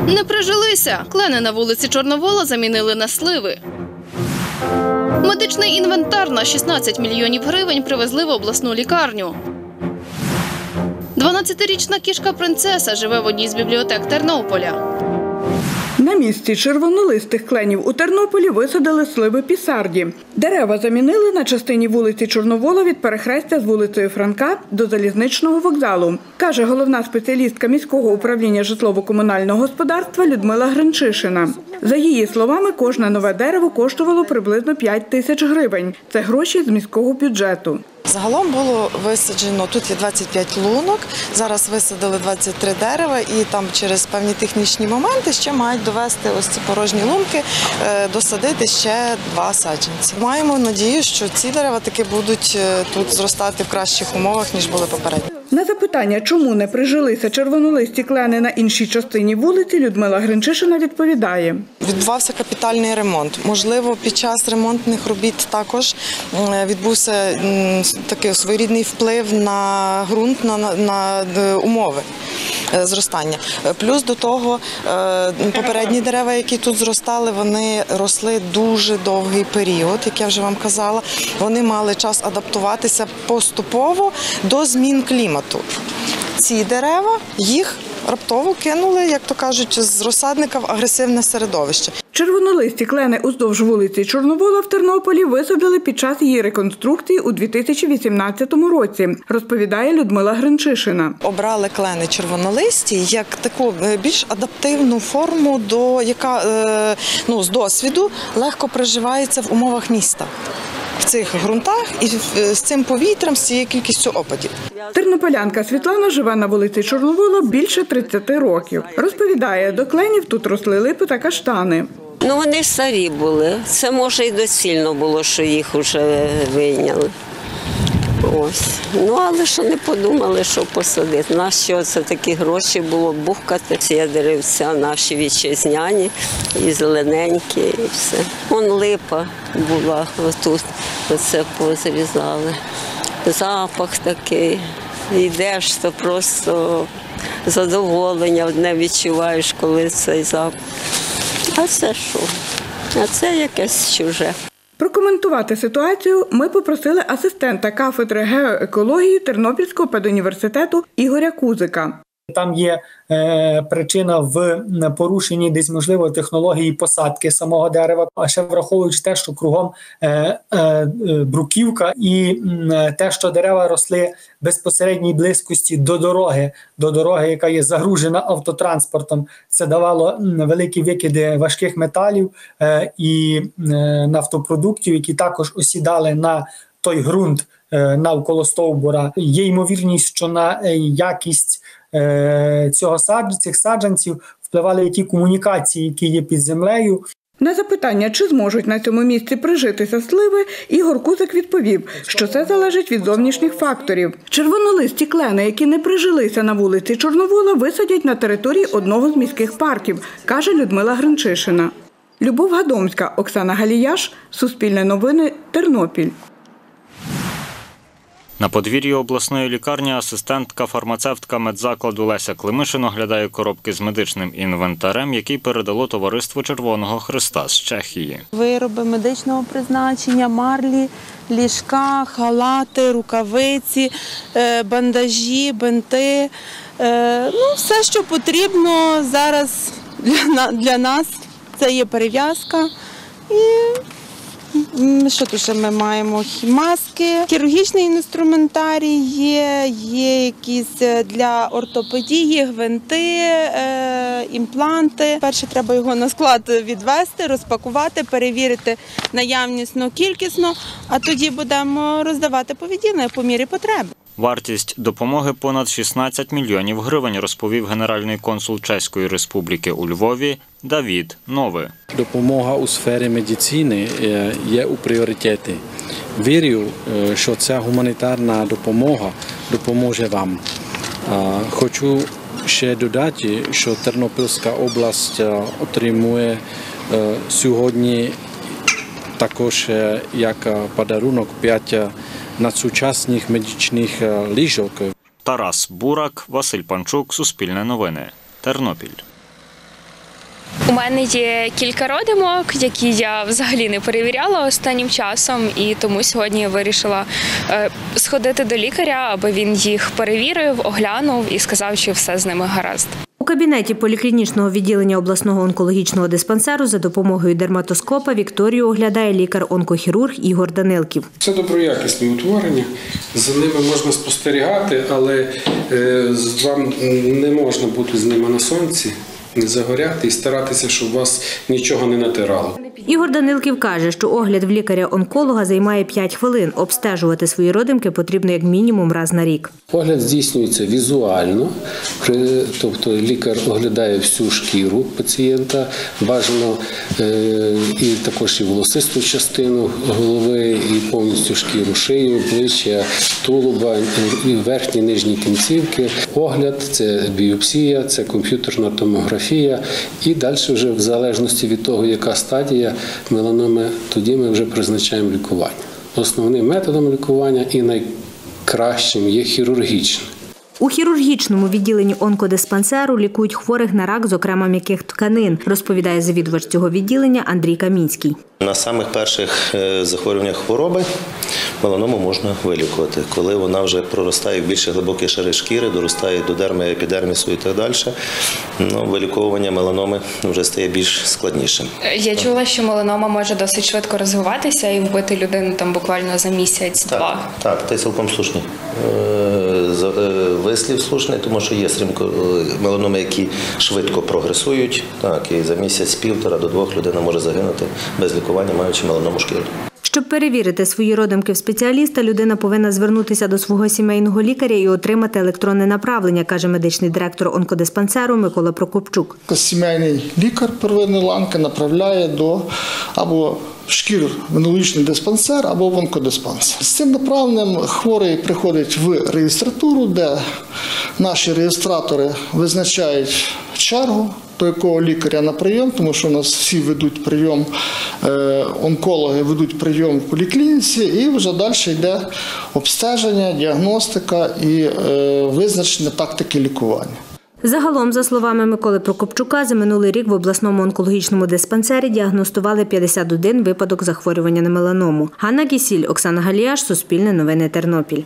Не прижилися. Клени на вулиці Чорновола замінили на сливи. Медичний інвентар на 16 мільйонів гривень привезли в обласну лікарню. 12-річна кішка-принцеса живе в одній з бібліотек Тернополя. На місці червонолистих кленів у Тернополі висадили сливи пісарді. Дерева замінили на частині вулиці Чорновола від перехрестя з вулицею Франка до залізничного вокзалу, каже головна спеціалістка міського управління житлово-комунального господарства Людмила Гринчишина. За її словами, кожне нове дерево коштувало приблизно 5 тисяч гривень. Це гроші з міського бюджету. Загалом було висаджено, тут є 25 лунок, зараз висадили 23 дерева і там через певні технічні моменти ще мають довести ось ці порожні лунки, досадити ще 2 саджанці. Маємо надію, що ці дерева таки будуть тут зростати в кращих умовах, ніж були попередні. На запитання, чому не прижилися червонолисті клени на іншій частині вулиці, Людмила Гринчишина відповідає. Відбувався капітальний ремонт. Можливо, під час ремонтних робіт також відбувся такий своєрідний вплив на ґрунт, на умови зростання. Плюс до того, попередні дерева, які тут зростали, вони росли дуже довгий період, як я вже вам казала. Вони мали час адаптуватися поступово до змін клімату. Ці дерева, їх раптово кинули, як то кажуть, з розсадника в агресивне середовище. Червонолисті клени уздовж вулиці Чорновола в Тернополі висадили під час її реконструкції у 2018 році, розповідає Людмила Гринчишина. Обрали клени червонолисті як таку більш адаптивну форму, яка з досвіду легко приживається в умовах міста. В цих ґрунтах і з цим повітрям, з цією кількістю опадів. Тернополянка Світлана живе на вулиці Чорновола більше 30 років. Розповідає, до кленів тут росли липи та каштани. Вони старі були. Це, може, і доцільно було, що їх вже вийняли. Ось. Але що не подумали, що посадити. Нащо це такі гроші було бухкати. Ці деревця наші вітчизняні, і зелененькі, і все. Вон липа була отут, оце позрізали. Запах такий. Йдеш, то просто задоволення одне відчуваєш, коли цей запах. А це що? А це якесь чуже. Прокоментувати ситуацію ми попросили асистента кафедри геоекології Тернопільського педуніверситету Ігоря Кузика. Там є причина в порушенні десь, можливо, технології посадки самого дерева, а ще враховуючи те, що кругом бруківка і те, що дерева росли в безпосередній близькості до дороги, яка є загружена автотранспортом, це давало великі викиди важких металів і нафтопродуктів, які також осідали на той ґрунт навколо стовбура. Є ймовірність, що на якість цих саджанців впливали і ті комунікації, які є під землею. На запитання, чи зможуть на цьому місці прижитися сливи, Ігор Кузик відповів, що це залежить від зовнішніх факторів. Червонолисті клени, які не прижилися на вулиці Чорновола, висадять на території одного з міських парків, каже Людмила Гринчишина. Любов Гадомська, Оксана Галіяш, Суспільне новини, Тернопіль. На подвір'ї обласної лікарні асистентка-фармацевтка медзакладу Леся Климишин оглядає коробки з медичним інвентарем, який передало товариство Червоного Хреста з Чехії. Вироби медичного призначення, марлі, ліжка, халати, рукавиці, бандажі, бинти. Все, що потрібно зараз для нас. Це є перев'язка і... Що тут ще ми маємо? Маски, хірургічний інструментарій є якісь для ортопедії, гвинти, імпланти. Перше треба його на склад відвести, розпакувати, перевірити наявнісно, кількісно, а тоді будемо роздавати по відділеннях по мірі потреби. Вартість допомоги – понад 16 мільйонів гривень, розповів генеральний консул Чеської Республіки у Львові Давід Нови. Допомога у сфері медицини є у пріоритеті. Вірю, що ця гуманітарна допомога допоможе вам. Хочу ще додати, що Тернопільська область отримує сьогодні також як подарунок 5 надсучасних медичних ліжок. Тарас Бурак, Василь Панчук, Суспільне новини, Тернопіль. У мене є кілька родимок, які я взагалі не перевіряла останнім часом, і тому сьогодні я вирішила сходити до лікаря, аби він їх перевірив, оглянув і сказав, що все з ними гаразд. У кабінеті поліклінічного відділення обласного онкологічного диспансеру за допомогою дерматоскопа Вікторію оглядає лікар-онкохірург Ігор Данилків. Це доброякісні утворення, за ними можна спостерігати, але вам не можна бути з ними на сонці, не загоряти і старатися, щоб вас нічого не натирало. Ігор Данилків каже, що огляд в лікаря-онколога займає 5 хвилин. Обстежувати свої родимки потрібно як мінімум раз на рік. Огляд здійснюється візуально, тобто лікар оглядає всю шкіру пацієнта, бажано і також і волосисту частину голови, і повністю шкіру шию, обличчя, тулуба, і верхні, нижні кінцівки. Огляд – це біопсія, це комп'ютерна томографія і далі вже в залежності від того, яка стадія меланоми, тоді ми вже призначаємо лікування. Основним методом лікування і найкращим є хірургічне. У хірургічному відділенні онкодиспансеру лікують хворих на рак, зокрема м'яких тканин, розповідає завідувач цього відділення Андрій Камінський. На самих перших захворюваннях хвороби меланому можна вилікувати. Коли вона вже проростає в більш глибокі шари шкіри, доростає до дерми, епідермісу і так далі, виліковування меланоми вже стає більш складнішим. Я чула, що меланома може досить швидко розвиватися і вбити людину там буквально за місяць-два. Так, ти цілком слушний. Вислів слушний, тому що є меланоми, які швидко прогресують. Так, і за місяць-півтора до 2 людина може загинути без лікування, маючи меланому шкіри. Щоб перевірити свої родимки в спеціаліста, людина повинна звернутися до свого сімейного лікаря і отримати електронне направлення, каже медичний директор онкодиспансеру Микола Прокопчук. Сімейний лікар первинної ланки направляє до або шкіро-венерологічний диспансер або в онкодиспансер. З цим направленням хворий приходить в реєстратуру, де наші реєстратори визначають чергу до якого лікаря на прийом, тому що у нас всі ведуть прийом, онкологи ведуть прийом в поліклініці, і вже далі йде обстеження, діагностика і визначення тактики лікування. Загалом, за словами Миколи Прокопчука, за минулий рік в обласному онкологічному диспансері діагностували 51 випадок захворювання на меланому. Ганна Кісіль, Оксана Галіяш, Суспільне новини, Тернопіль.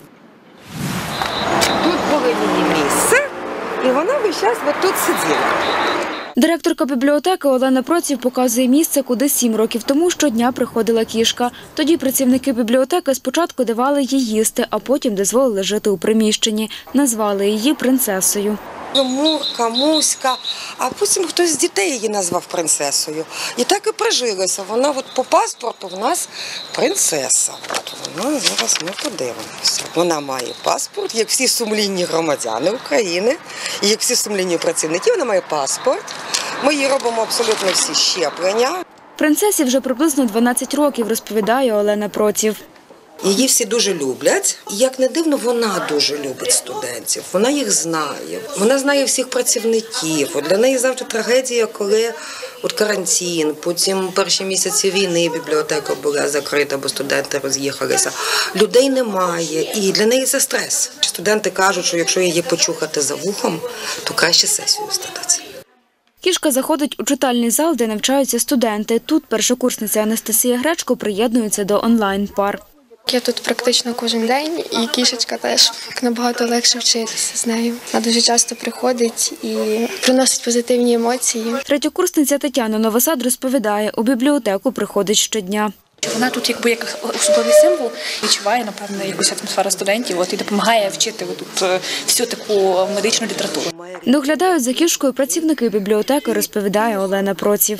Тут було її місце, і вона весь час тут сиділа. Директорка бібліотеки Олена Проців показує місце, куди 7 років тому щодня приходила кішка. Тоді працівники бібліотеки спочатку давали їй їсти, а потім дозволили жити у приміщенні. Назвали її принцесою. Мурка, Муська, а потім хтось з дітей її назвав принцесою. І так і прижилося. Вона по паспорту в нас принцеса. Вона зараз ми подивимося. Вона має паспорт, як всі сумлінні громадяни України, і як всі сумлінні працівники, вона має паспорт. Ми їй робимо абсолютно всі щеплення. Принцесі вже приблизно 12 років, розповідає Олена Проців. Її всі дуже люблять. І, як не дивно, вона дуже любить студентів. Вона їх знає. Вона знає всіх працівників. Для неї завжди трагедія, коли карантин, потім перші місяці війни бібліотека була закрита, бо студенти роз'їхалися. Людей немає. І для неї це стрес. Студенти кажуть, що якщо її почухати за вухом, то краще сесію здати. Кішка заходить у читальний зал, де навчаються студенти. Тут першокурсниця Анастасія Гречко приєднується до онлайн-пар. Я тут практично кожен день, і кішечка теж набагато легше вчитися з нею. Вона дуже часто приходить і приносить позитивні емоції. Третьокурсниця Тетяна Новосад розповідає, у бібліотеку приходить щодня. Вона тут як особливий символ, відчуває, напевно, якусь атмосферу студентів і допомагає вчити тут всю таку медичну літературу. Доглядають за кішкою працівники бібліотеки, розповідає Олена Проців.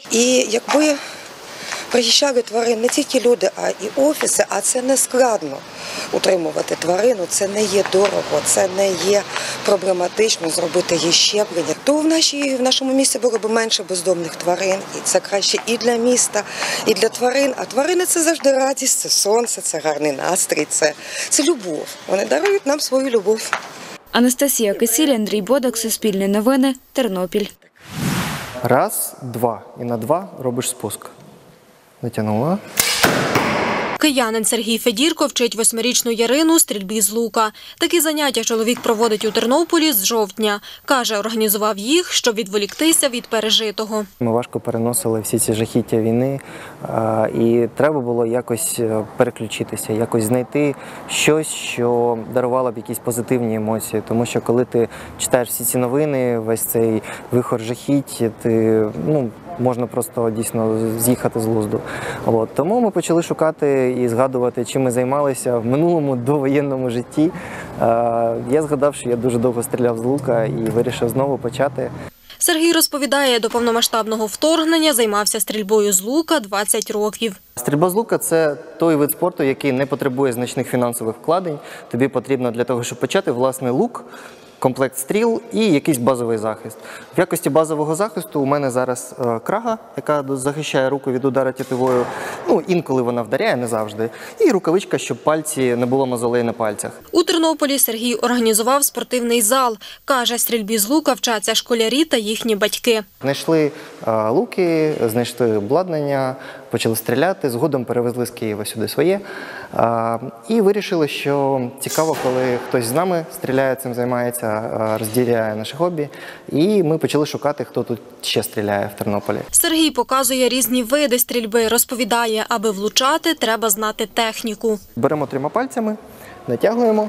І якби приїжджали тварин не тільки люди, а і офіси, а це не складно утримувати тварину, це не є дорого, це не є проблематично зробити їй щеплення. То в нашому місті було б менше бездомних тварин, і це краще і для міста, і для тварин. А тварини – це завжди радість, це сонце, це гарний настрій, це любов. Вони дарують нам свою любов. Анастасія Кисіль, Андрій Бодак, Суспільне новини, Тернопіль. Раз, два. І на 2 робиш спуск. Натягнула. Киянин Сергій Федірко вчить 8-річну Ярину стрільбі з лука. Такі заняття чоловік проводить у Тернополі з жовтня. Каже, організував їх, щоб відволіктися від пережитого. Ми важко переносили всі ці жахіття війни, і треба було якось переключитися, якось знайти щось, що дарувало б якісь позитивні емоції. Тому що коли ти читаєш всі ці новини, весь цей вихор жахіть, ти, можна просто дійсно з'їхати з глузду. Тому ми почали шукати і згадувати, чим ми займалися в минулому довоєнному житті. Я згадав, що я дуже довго стріляв з лука і вирішив знову почати. Сергій розповідає, до повномасштабного вторгнення займався стрільбою з лука 20 років. Стрільба з лука – це той вид спорту, який не потребує значних фінансових вкладень. Тобі потрібно для того, щоб почати, власний лук, комплект стріл і якийсь базовий захист. В якості базового захисту у мене зараз крага, яка захищає руку від удара тятивою. Інколи вона вдаряє, не завжди. І рукавичка, щоб пальці не було мозолей на пальцях. У Тернополі Сергій організував спортивний зал. Каже, стрільбі з лука вчаться школярі та їхні батьки. Знайшли луки, знайшли обладнання, почали стріляти. Згодом перевезли з Києва сюди своє. І вирішили, що цікаво, коли хтось з нами стріляє, цим займається, розділяє наше хобі. І ми почали шукати, хто тут ще стріляє в Тернополі. Сергій показує різні види стрільби. Розповідає, аби влучати, треба знати техніку. Беремо 3 пальцями, натягуємо.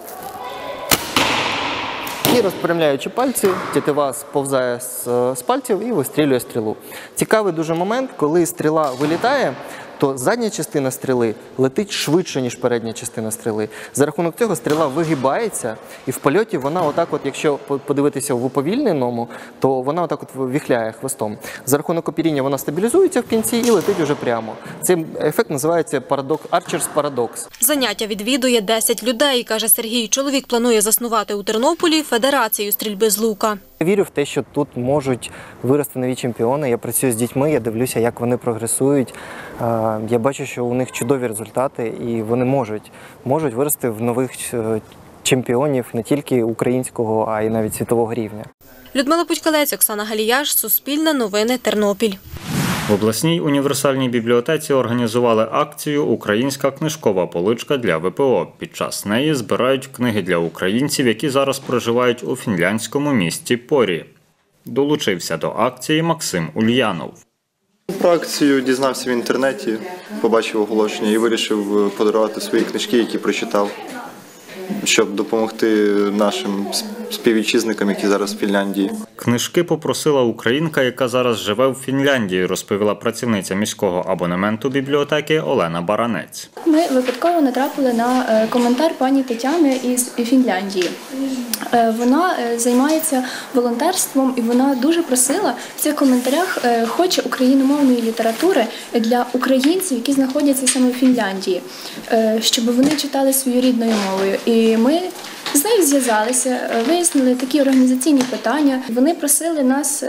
І розпрямляючи пальці, тятива сповзає з пальців і вистрілює стрілу. Цікавий дуже момент, коли стріла вилітає, то задня частина стріли летить швидше, ніж передня частина стріли. За рахунок цього стріла вигибається, і в польоті вона отак от, якщо подивитися в уповільненому, то вона отак от вихляє хвостом. За рахунок опіріння вона стабілізується в кінці і летить уже прямо. Цей ефект називається Archer's Paradox. Заняття відвідує 10 людей, каже Сергій. Чоловік планує заснувати у Тернополі федерацію стрільби з лука. Я вірю в те, що тут можуть вирости нові чемпіони. Я працюю з дітьми, я дивлюся, як вони прогресують. Я бачу, що у них чудові результати, і вони можуть вирости в нових чемпіонів не тільки українського, а й навіть світового рівня. Людмила Путькалець, Оксана Галіяш, Суспільне новини, Тернопіль. В обласній універсальній бібліотеці організували акцію «Українська книжкова поличка для ВПО». Під час неї збирають книги для українців, які зараз проживають у фінляндському місті Порі. Долучився до акції Максим Ульянов. Про акцію дізнався в інтернеті, побачив оголошення і вирішив подарувати свої книжки, які прочитав, щоб допомогти нашим співвітчизникам, які зараз в Фінляндії. Книжки попросила українка, яка зараз живе в Фінляндії, розповіла працівниця міського абонементу бібліотеки Олена Баранець. Ми випадково натрапили на коментар пані Тетяни із Фінляндії. Вона займається волонтерством і вона дуже просила в цих коментарях, хоче україномовної літератури для українців, які знаходяться саме в Фінляндії, щоб вони читали своєю рідною мовою. І ми з нею зв'язалися, вияснили такі організаційні питання. Вони просили нас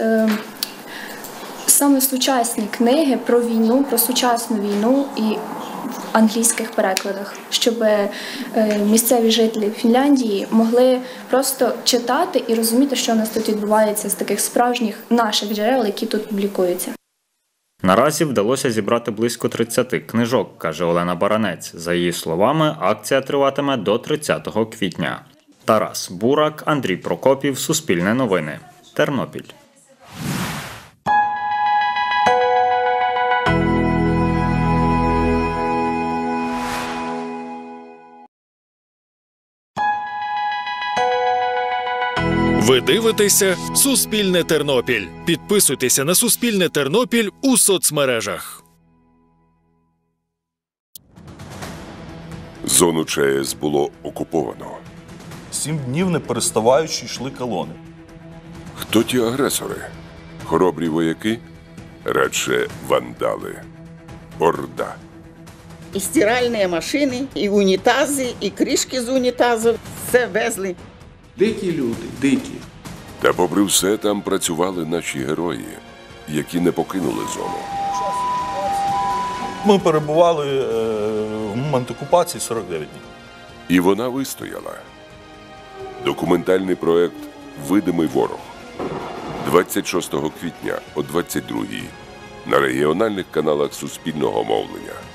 саме сучасні книги про війну, про сучасну війну і в англійських перекладах, щоб місцеві жителі Фінляндії могли просто читати і розуміти, що у нас тут відбувається з таких справжніх наших джерел, які тут публікуються. Наразі вдалося зібрати близько 30 книжок, каже Олена Баранець. За її словами, акція триватиме до 30 квітня. Тарас Бурак, Андрій Прокопів, Суспільне новини, Тернопіль. Ви дивитеся «Суспільне Тернопіль». Підписуйтеся на «Суспільне Тернопіль» у соцмережах. Зону ЧАЕС було окуповано. 7 днів не переставаючи йшли колони. Хто ті агресори? Хоробрі вояки? Радше вандали. Орда. І стиральні машини, і унітази, і кришки з унітазів. Все везли. Дикі люди, дикі. Та попри все там працювали наші герої, які не покинули зону. Ми перебували в момент окупації 49 днів. І вона вистояла. Документальний проект «Видимий ворог» 26 квітня о 22-й на регіональних каналах Суспільного мовлення.